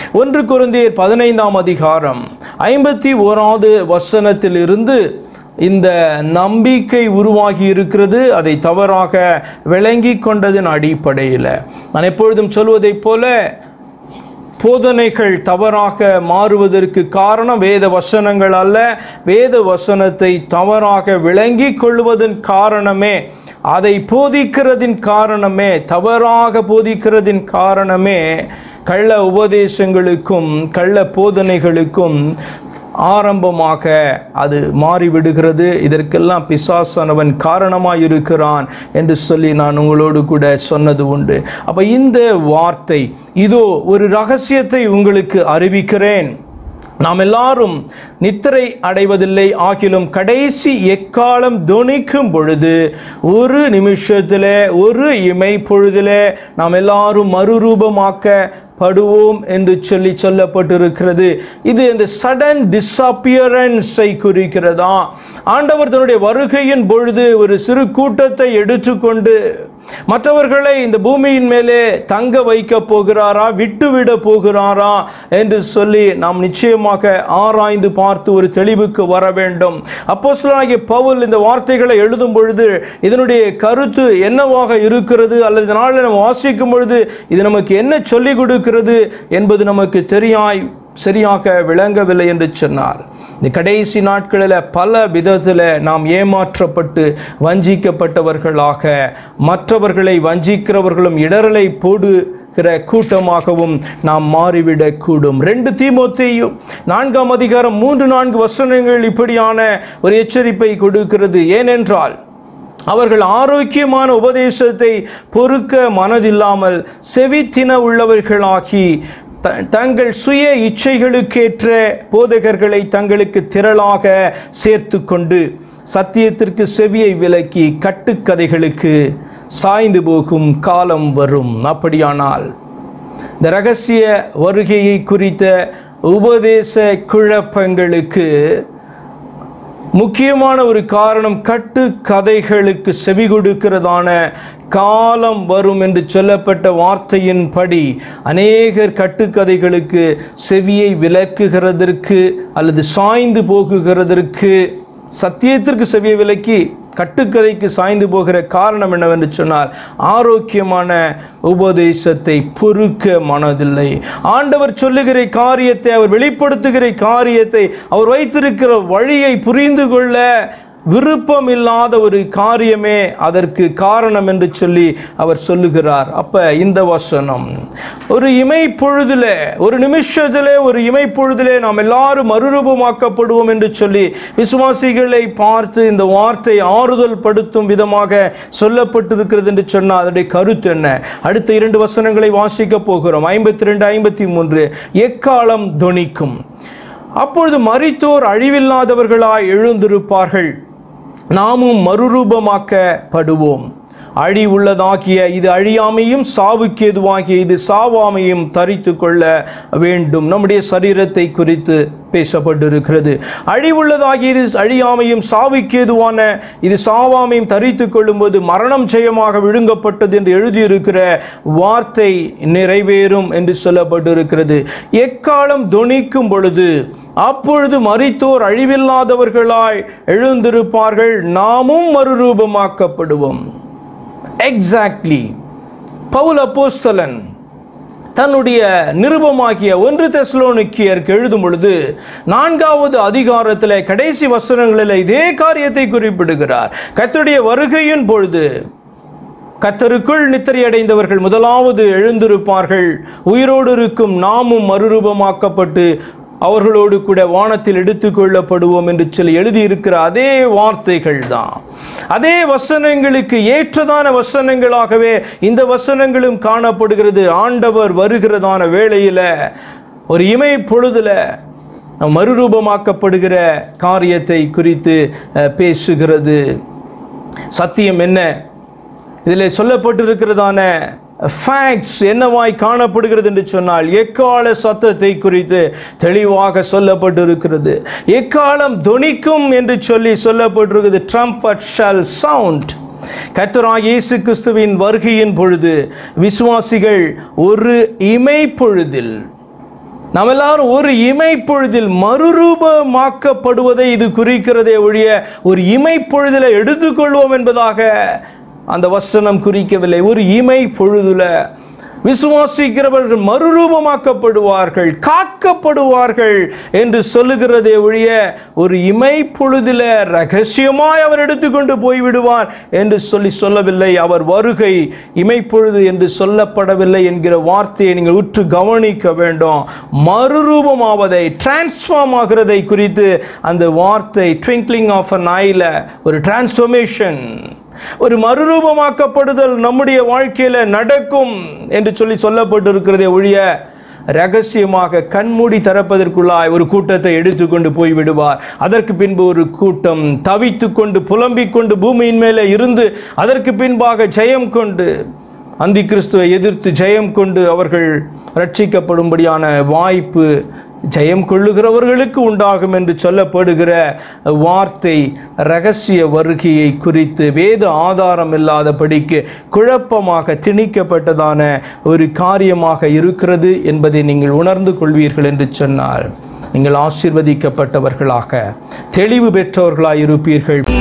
1 கொரிந்தியர் 15ஆம் அதிகாரம் 51வது வசனத்திலிருந்து இந்த நம்பிக்கை உருவாகி இருக்கிறது. அதை தவறாக விளங்கி கொண்டதன் அடிப்படையில் நான் எப்பொழுதும் சொல்வதைப் போல போதனைகள் தவறாக மாறுவதற்கு காரணம் வேத வசனங்கள் அல்ல. வேத வசனத்தை தவறாக விளங்கி கொள்வதன் காரணமே, அதை போதிக்கிறதின் காரணமே, தவறாக போதிக்கிறதின் காரணமே கள்ள உபதேசங்களுக்கும் கள்ள போதனைகளுக்கும் ஆரம்பமாக அது மாறிவிடுகிறது. இதற்கெல்லாம் பிசாசானவன் காரணமாயிருக்கிறான் என்று சொல்லி நான் உங்களோடு கூட சொன்னது உண்டு. அப்போ இந்த வார்த்தை, இதோ ஒரு ரகசியத்தை உங்களுக்கு அறிவிக்கிறேன், நாம் எல்லாரும் நித்திரை அடைவதில்லை, ஆகிலும் கடைசி எக்காலம் தொனிக்கும் பொழுது ஒரு நிமிஷத்தில் ஒரு இமை பொழுதில் நாம் எல்லாரும் மறுரூபமாக்கப்படுவோம் என்று சொல்லப்பட்டிருக்கிறது. இது இந்த சடன் டிஸப்பியரன்ஸை குறிக்கிறதா? ஆண்டவர் தன்னுடைய வருகையின் பொழுது ஒரு சிறு கூட்டத்தை எடுத்துக்கொண்டு மற்றவர்களை இந்த பூமியின் மேலே தங்க வைக்க போகிறாரா, விட்டுவிட போகிறாரா என்று சொல்லி நாம் நிச்சயமாக ஆராய்ந்து பார்த்து ஒரு தெளிவுக்கு வர வேண்டும். அப்போஸ்தலனாகிய பவுல் இந்த வார்த்தைகளை எழுதும் பொழுது இதனுடைய கருத்து என்னவாக இருக்கிறது, அல்லது இதனால் நாம் வாசிக்கும் பொழுது இது நமக்கு என்ன சொல்லிக் கொடுக்கிறது என்பது நமக்கு சரியாக விளங்கவில்லை என்று சொன்னார். இந்த கடைசி நாட்களில் பல விதத்தில் நாம் ஏமாற்றப்பட்டு வஞ்சிக்கப்பட்டவர்களாக, மற்றவர்களை வஞ்சிக்கிறவர்களும் இடரலை போடுகிற கூட்டமாகவும் நாம் மாறிவிடக்கூடும். 2 தீமோத்தேயு 4ஆம் அதிகாரம் 3-4 வசனங்கள் இப்படியான ஒரு எச்சரிப்பை கொடுக்கிறது. ஏனென்றால் அவர்கள் ஆரோக்கியமான உபதேசத்தை பொறுக்க மனதில்லாமல் செவித்தின உள்ளவர்களாகி தங்கள் சுய இச்சைகளுக்கேற்ற போதகர்களை தங்களுக்கு திரளாக சேர்த்து கொண்டு சத்தியத்திற்கு செவியை விலக்கி கட்டுக்கதைகளுக்கு சாய்ந்து போகும் காலம் வரும். அப்படியானால் இந்த இரகசிய வருகையை குறித்த உபதேச குழப்பங்களுக்கு முக்கியமான ஒரு காரணம் கட்டுக்கதைகளுக்கு செவி கொடுக்கிறதான காலம் வரும் என்று சொல்லப்பட்ட வார்த்தையின்படி அநேகர் கட்டுக்கதைகளுக்கு செவியை விலக்குகிறதற்கு அல்லது சாய்ந்து போகுகிறதற்கு, சத்தியத்திற்கு செவியை விலக்கி கட்டுக்கதைக்கு சாய்ந்து போகிற காரணம் என்னவென்று சொன்னால் ஆரோக்கியமான உபதேசத்தை பொறுக்க மனதில்லை. ஆண்டவர் சொல்லுகிற காரியத்தை, அவர் வெளிப்படுத்துகிற காரியத்தை, அவர் வைத்திருக்கிற வழியை புரிந்து கொள்ள விருப்பம் இல்லாத ஒரு காரியமே அதற்கு காரணம் என்று சொல்லி அவர் சொல்லுகிறார். அப்ப இந்த வசனம் ஒரு இமை பொழுதிலே, ஒரு நிமிஷத்திலே, ஒரு இமை பொழுதிலே நாம் எல்லாரும் மறுரூபமாக்கப்படுவோம் என்று சொல்லி விசுவாசிகளை பார்த்து இந்த வார்த்தை ஆறுதல் படுத்தும் விதமாக சொல்லப்பட்டிருக்கிறது என்று சொன்னால் அதனுடைய கருத்து என்ன? அடுத்த 2 வசனங்களை வாசிக்க போகிறோம். 52-53. எக்காலம் தொனிக்கும், அப்பொழுது மரித்தோர் அழிவில்லாதவர்களாய் எழுந்திருப்பார்கள், நாமும் மறுரூபமாக்கப்படுவோம். அழி உள்ளதாகிய இது அழியாமையும் சாவுக்கு ஏதுவாகிய இது சாவாமையும் தரித்து கொள்ள வேண்டும். நம்முடைய சரீரத்தை குறித்து பேசப்பட்டிருக்கிறது. அழிவுள்ளதாகிய இது அழியாமையும் சாவுக்கு ஏதுவான இது சாவாமையும் தரித்து கொள்ளும்போது மரணம் ஜெயமாக விழுங்கப்பட்டது என்று எழுதியிருக்கிற வார்த்தை நிறைவேறும் என்று சொல்லப்பட்டிருக்கிறது. எக்காலம் தொனிக்கும் பொழுது அப்பொழுது மரித்தோர் அழிவில்லாதவர்களாய் எழுந்திருப்பார்கள், நாமும் மறுரூபமாக்கப்படுவோம். எக்ஸாக்ட்லி பவுல் அப்போஸ்தலன் தன்னுடைய நிருபமாகிய 1 தெசலோனிக்கேயருக்கு எழுதும் பொழுது 4வது அதிகாரத்தில் கடைசி வசனங்களில் இதே காரியத்தை குறிப்பிடுகிறார். கர்த்தருடைய வருகையின் பொழுது கர்த்தருக்குள் நித்திரை அடைந்தவர்கள் முதலாவது எழுந்திருப்பார்கள், உயிரோடு இருக்கும் நாமும் மறுரூபமாக்கப்பட்டு அவர்களோடு கூட வானத்தில் எடுத்துக்கொள்ளப்படுவோம் என்று சொல்லி எழுதியிருக்கிற அதே வார்த்தைகள் தான், அதே வசனங்களுக்கு ஏற்றதான வசனங்களாகவே இந்த வசனங்களும் காணப்படுகிறது. ஆண்டவர் வருகிறதான வேளையில் ஒரு இமை பொழுதுல மறுரூபமாக்கப்படுகிற காரியத்தை குறித்து பேசுகிறது. சத்தியம் என்ன? இதில் சொல்லப்பட்டிருக்கிறதான ஃபேக்ட்ஸ் என்னவாய் காணப்படுகிறது என்று சொன்னால் எக்கால சத்தத்தை குறித்து தெளிவாக சொல்லப்பட்டிருக்கிறது. எக்காலம் தொனிக்கும் என்று சொல்லப்பட்டிருக்கிறது. Trumpet shall sound. கர்த்தராகிய இயேசு கிறிஸ்துவின் வருகையின் பொழுது விசுவாசிகள் ஒரு இமை பொழுதில் நாம் எல்லாரும் ஒரு இமைப்பொழுதில் மறுரூபமாக்கப்படுவதை இது குறிக்கிறதே ஒழிய ஒரு இமைப்பொழுதில் எடுத்துக்கொள்வோம் என்பதாக அந்த வசனம் குறிக்கவில்லை. ஒரு இமைப்பொழுதுல விசுவாசிக்கிறவர்கள் மறுரூபமாக்கப்படுவார்கள், காக்கப்படுவார்கள் என்று சொல்லுகிறதே ஒழிய ஒரு இமைப்பொழுதில் ரகசியமாய் அவர் எடுத்துக்கொண்டு போய்விடுவார் என்று சொல்லவில்லை. அவர் வருகை இமைப்பொழுது என்று சொல்லப்படவில்லை என்கிற வார்த்தையை நீங்கள் உற்று கவனிக்க வேண்டும். மறுரூபமாவதை, டிரான்ஸ்ஃபார்ம் ஆகிறதை குறித்து அந்த வார்த்தை ட்விங்க்லிங் ஆஃப் அன் ஐல ஒரு டிரான்ஸ்ஃபர்மேஷன், ஒரு மறுரூபமாக்கப்படுதல் நம்முடைய வாழ்க்கையில் நடக்கும் என்று சொல்லப்பட்டிருக்கிறதே ஒழிய ரகசியமாக கண்மூடி திறப்பதற்குள்ளாய் ஒரு கூட்டத்தை எடுத்துக்கொண்டு போய்விடுவார். அதற்கு பின்பு ஒரு கூட்டம் தவித்து கொண்டு புலம்பிக் கொண்டு பூமியின் மேலே இருந்து அதற்கு பின்பாக ஜெயம் கொண்டு அந்தி கிறிஸ்துவை எதிர்த்து ஜெயம் கொண்டு அவர்கள் ரட்சிக்கப்படும்படியான வாய்ப்பு ஜெயம் கொள்ளுகிறவர்களுக்கு உண்டாகும் என்று சொல்லப்படுகிற வார்த்தை இரகசிய வருகையை குறித்து வேத ஆதாரம் இல்லாதபடிக்கு குழப்பமாக திணிக்கப்பட்டதான ஒரு காரியமாக இருக்கிறது என்பதை நீங்கள் உணர்ந்து கொள்வீர்கள் என்று சொன்னால் நீங்கள் ஆசீர்வதிக்கப்பட்டவர்களாக தெளிவு பெற்றவர்களாக இருப்பீர்கள்.